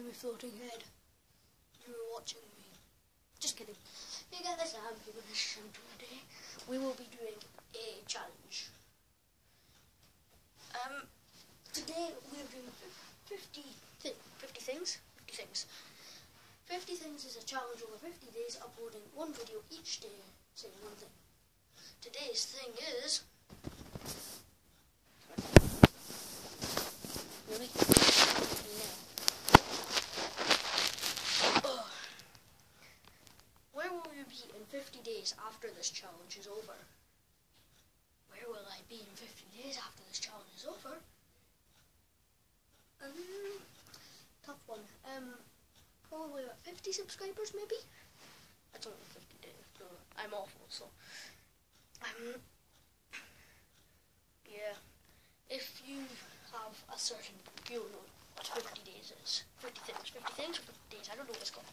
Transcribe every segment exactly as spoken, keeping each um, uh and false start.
my floating head. You were watching me. Just kidding. Hey guys, I'm Humanish, and today we will be doing a challenge. Um, today we're doing fifty, th fifty things. fifty things. fifty things is a challenge over fifty days, uploading one video each day, saying one thing. Today's thing is... Really? No. Ugh. Where will you be in fifty days after this challenge is over? Where will I be in fifty days after this challenge is over? Um, tough one. Um, probably about fifty subscribers, maybe? That's only fifty days, so I'm awful, so... Um, yeah. If you have a certain... you'll know what fifty days is. fifty things. fifty things or fifty days, I don't know what it's called.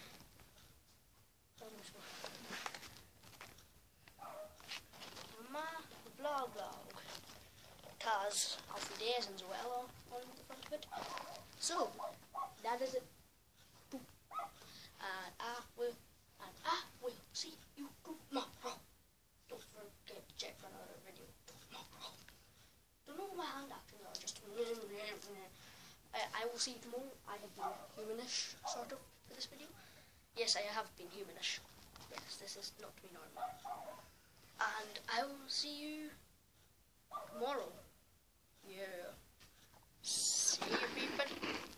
My blog blog. Because I'll be days as well on the front of it. So, that is it. Boop. And I will, and I will see you tomorrow. Don't forget to check for another video tomorrow. Don't know what my hand actions are, just... I, I will see you tomorrow. I have been humanish, sort of, for this video. Yes, I have been humanish. Yes, this is not me normal. And I will see you tomorrow. Yeah. See you, people.